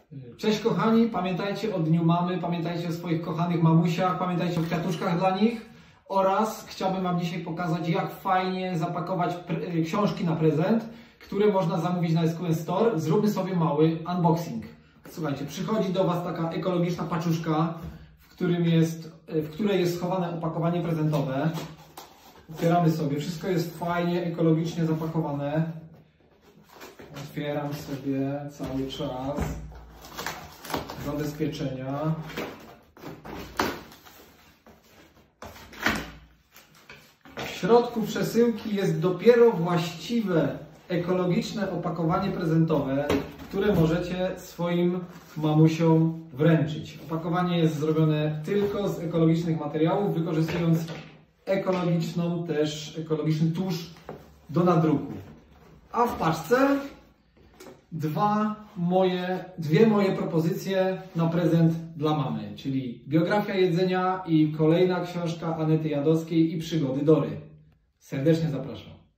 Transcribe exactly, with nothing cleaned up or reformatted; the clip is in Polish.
Cześć kochani, pamiętajcie o Dniu Mamy, pamiętajcie o swoich kochanych mamusiach, pamiętajcie o kwiatuszkach dla nich oraz chciałbym Wam dzisiaj pokazać, jak fajnie zapakować książki na prezent, które można zamówić na S Q N Store. Zróbmy sobie mały unboxing. Słuchajcie, przychodzi do Was taka ekologiczna paczuszka, w, którym jest, w której jest schowane opakowanie prezentowe. Otwieramy sobie, wszystko jest fajnie, ekologicznie zapakowane. Otwieram sobie cały czas dla bezpieczenia. W środku przesyłki jest dopiero właściwe ekologiczne opakowanie prezentowe, które możecie swoim mamusiom wręczyć. Opakowanie jest zrobione tylko z ekologicznych materiałów, wykorzystując ekologiczną też, ekologiczny tusz do nadruku. A w paczce dwa moje, dwie moje propozycje na prezent dla mamy, czyli biografia jedzenia i kolejna książka Anety Jadowskiej i przygody Dory. Serdecznie zapraszam.